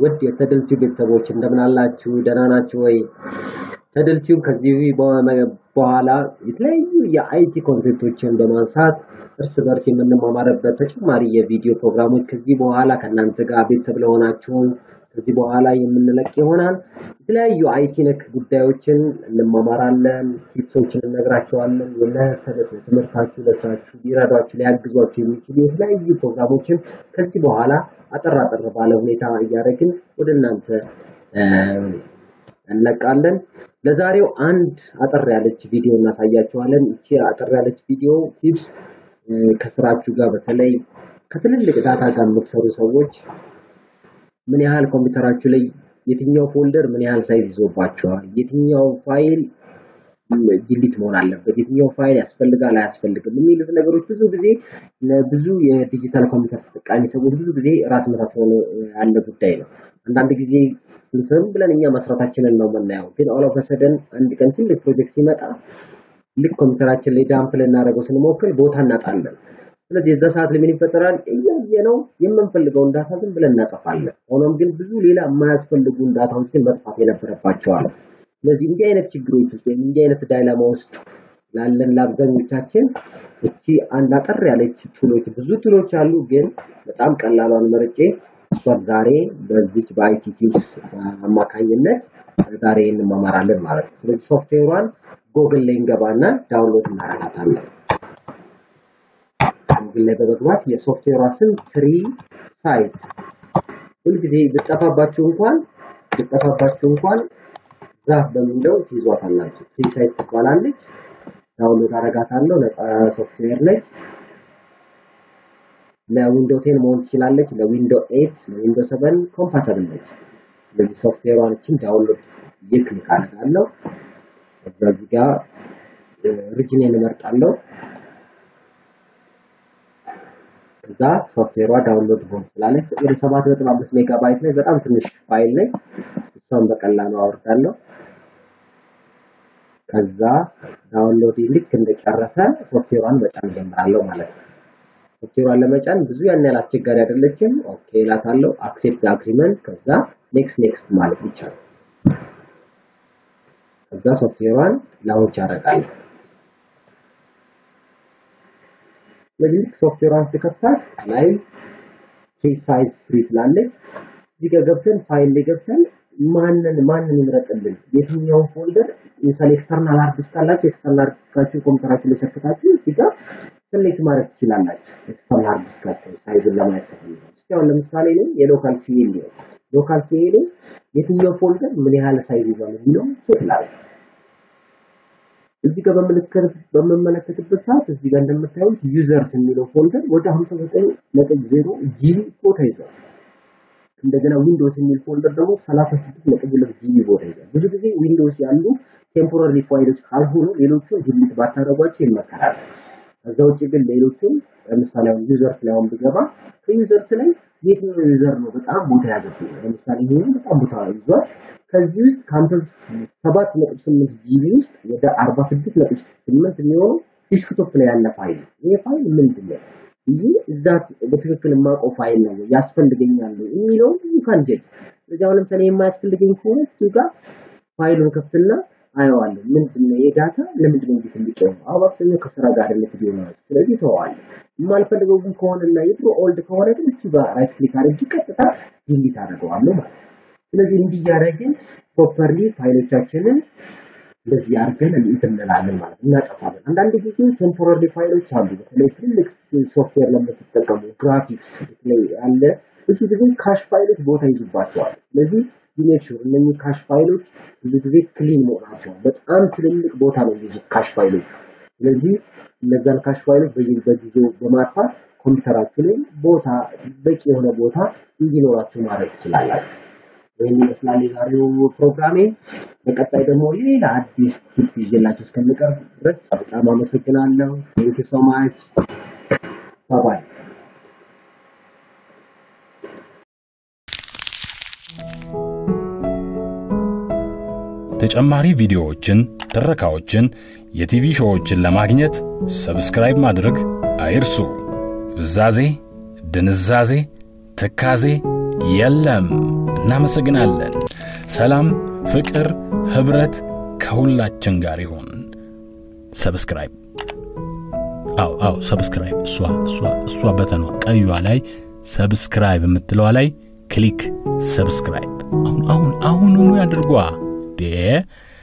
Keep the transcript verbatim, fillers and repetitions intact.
ውድ የተድልቲው ቤተሰቦች እንደምን አላችሁ ደህና ናችሁ ወይ ተድልቲው ከዚህ በኋላ የተለያዩ የአይቲ ኮንሰፕቶችን በማንሳት እርስ በርስ የምንማማርበት ተጨማሪ የቪዲዮ ፕሮግራሞች ከዚህ በኋላ ከናንተ ጋር ቤተሰብ ለሆናችሁ ከዚህ በኋላ የምንለቅ ይሆናል የተለያዩ አይቲ ነክ ጉዳዮችን እንማማራለን ቲፕሶችን እንነግራችኋለን የለተለት ትምህርታችሁ ለስራችሁ ሊረዷችሁ ሊያግዟችሁ የሚችሉ የተለያዩ ፕሮግራሞችን ከዚህ በኋላ አጠር አጠር ባለ ሁኔታ እያደረግን ወደናንተ እንለቃለን ለዛሬው አንድ አጠር ያለች ቪዲዮ እናሳያችኋለን እቺ አጠር ያለች ቪዲዮ ቲፕስ ከስራችሁ ጋር በተለይ ከትልልቅ ዳታ ጋር የምትሰሩ ሰዎች ምን ያህል ኮምፒውተራችሁ ላይ የትኛው ፎልደር ምን ያህል ሳይዝ ይዞባችኋል የትኛው ፋይል ዲሊት መሆን አለበት የትኛው ፋይል ያስፈልጋል አያስፈልግም የሚሉት ነገሮች ብዙ ጊዜ ለብዙ የዲጂታል ኮምፒውተር ተጠቃሚ ሰዎች ብዙ ጊዜ ራስ ምታት ሆኖ ያለ ጉዳይ ነው አንዳንድ ጊዜ ስንሰም ብለን እኛ መስራታችንን ነው የምናየው ግን all of a sudden አንድ ቀን ትልቅ ፕሮጀክት ሲመጣ ልክ ኮምፒውተራችን ላይ ዳምፕ ልናደርገው ስንሞክር ቦታ እናጣለን ስለዚህ የዛ ሰዓት ለምን ይፈጠራል እያየነው የምንፈልገው ዳታ ዝም ብለን እናጠፋለን ሆኖም ግን ብዙ ሌላ የማያስፈልጉ ዳታዎች ግን መጥፋት የነበረባቸው አለ ስለዚህ እንዲህ አይነት ችግሮች ውስጥ እንዲህ አይነት ዳይላማ ውስጥ ላለን ላብዛኞቻችን እቺ አንድ አጠር ያለች ቱሎች ብዙ ቱሎች አሉ ግን በጣም ቀላሏን መርጬ እሷን ዛሬ በዚህ በአይቲ ቲፕስ አማካኝነት ዛሬ እንማማራለን ማለት ነው ስለዚህ ሶፍትዌሯን ጉግል ላይ እንገባና ዳውንሎድ እናደርጋታለን ጉግል ላይ በመግባት የሶፍትዌሯ ስም ትሪ ሳይዝ ሁሉ ጊዜ ብትጠፋባችሁ እንኳን ብትጠፋባችሁ እንኳን ዛፍ በሚለው ትይዟታላችሁ ትሪ ሳይዝ ትባላለች ዳውንሎድ አደርጋታለሁ ነፃ ሶፍትዌር ነች ለዊንዶው ቴን መሆን ትችላለች ለዊንዶው ኤይት ለዊንዶው ሰቨን ኮምፓቲብል ነች ስለዚህ ሶፍትዌሯን ዳውንሎድ ይክሊክ አደርጋለሁ እዚህ ጋር ሪጅኔን እመርጣለሁ እዛ ሶፍትዌሯ ዳውንሎድ ሆን ስላለች ወደ ሰባት ነጥብ አምስት ሜጋባይት ላይ በጣም ትንሽ ፋይል ነች እሷን በቀላሉ አወርዳለሁ ከዛ ዳውንሎድ ልክ እንደጨረሰ ሶፍትዌሯን መጫን ጀምራለሁ ማለት ነው ሶፍትዌሯን ለመጫን ብዙ ያን ያህል አስቸጋሪ አይደለችም ኦኬ ላታለሁ አክሴፕት አግሪመንት ከዛ ኔክስት ኔክስት ማለት ብቻ ነው ከዛ ሶፍትዌሯን ላውንች አደርጋለሁ ለዚህ ሶፍትዌሯን ሲከፍታት ላይ ፍሪ ሳይዝ ፍሪ ትላለች እዚህ ጋር ገብተን ፋይል ላይ ገብተን ማንን ማንን እንረጥልን የትኛው ፎልደር ኢንሳል ኤክስተርናል ሃርድ ዲስክ አላችሁ ኤክስተርናል ሃርድ ዲስካችሁ ኮምፒውተራችሁ ላይ ሰክታችሁ እዚህ ጋር ሰሌክት ማድረግ ትችላላችሁ ኤክስተርናል ሃርድ ዲስካችሁ ሳይዙን ለማየት ከፈለጋችሁ እስኪ አሁን ለምሳሌ ነው የሎካል ሲኤል ነው ሎካል ሲኤል የትኛው ፎልደር ምን ያህል ሳይዝ ይዟል ነው ቼክ ላድርግ እዚህ ጋር በመለከት በመመለከትበት ሰዓት እዚህ ጋር እንደምታዩት ዩዘርስ የሚለው ፎልደር ወደ ሃምሳ ዘጠኝ ነጥብ ዜሮ ጂቢ ቦታ ይዟል እንደገና ዊንዶውስ የሚል ፎልደር ደግሞ ሰላሳ ስድስት ነጥብ ሁለት ጂቢ ቦታ ይዟል ብዙ ጊዜ ዊንዶውስ ያሉ ቴምፖራሪ ፋይሎች ካልሆኑ ሌሎቹን ዲሊት ባታረጓቸው ይመከራል እዛው ውጪ ግን ሌሎቹን ለምሳሌ አሁን ዩዘርስ ላይ አሁን ብገባ ከዩዘርስ ላይ የትኛው ዩዘር ነው በጣም ቦታ ያዘብኝ ለምሳሌ ይሄ በጣም ቦታ ይዟል ከዚህ ውስጥ ሰባት ነጥብ ስምንት ጂቢ ውስጥ ወደ አርባ ስድስት ነጥብ ስምንት የሚሆነው ዲስክቶፕ ላይ ያለ ፋይል ይሄ ፋይል ምንድነው ይሄ እዛት በትክክል ማቆ ፋይል ነው ያስፈልገኛል የሚለው ካንጀት ስለዚህ አሁን ለምሳሌ የማያስፈልገኝ ከሆነ እሱ ጋር ፋይሉን ከፍትና አየዋለሁ ምንድነው የዳታ ለምንድነው እንዴት ልቀው አባክሰኛው ከስራ ጋር ለትዲዮ ነው ስለዚህ ተዋል የማልፈልገው ግን ከሆነና የድሮ ኦልድ ከሆነ ግን እሱ ጋር ራይት ክሊክ አድርጌ ቀጥታ ዲሊት አደርገዋለሁ ማለት ስለዚህ እንዲህ ያደረግን ፕሮፐርሊ ፋይሎቻችንን እንደዚህ አድርገን እንጥለላለን ማለት እናጠፋለን አንዳንድ ጊዜ ቴምፖራሪ ፋይሎች አሉ በተለይ ትልቅ ሶፍትዌር ለምትጠቀሙ ግራፊክስ ላይ አለ ብዙ ጊዜ ካሽ ፋይሎች ቦታ ይዙባቸዋል ስለዚህ ዩሜክሹር እነኚህ ካሽ ፋይሎች ብዙ ጊዜ ክሊን መሆናቸው በጣም ትልልቅ ቦታ ነው የሚይዙት ካሽ ፋይሎች ስለዚህ እነዛን ካሽ ፋይሎች በጊዜው በማጥፋት ኮምፒውተራችሁ ላይ ቦታ በቂ የሆነ ቦታ እንዲኖራችሁ ማድረግ ትችላላችሁ ወይም ይመስላል የዛሬው ፕሮግራሜ በቀጣይ ደግሞ ሌላ አዲስ ቲፕ ይዤላችሁ እስከምቀርብ ድረስ በጣም አመሰግናለሁ thank you so much bye bye ተጨማሪ ቪዲዮዎችን ትረካዎችን የቲቪ ሾዎችን ለማግኘት ሰብስክራይብ ማድረግ አይርሱ ፍዛዜ ድንዛዜ ተካዜ የለም እናመሰግናለን። ሰላም፣ ፍቅር፣ ህብረት ከሁላችን ጋር ይሁን። ሰብስክራይብ አው አው ሰብስክራይብ እሷ እሷ እሷ በተኗ ቀዩዋ ላይ ሰብስክራይብ የምትለዋ ላይ ክሊክ ሰብስክራይብ አሁን አሁን አሁን ነው ያድርጓ ደ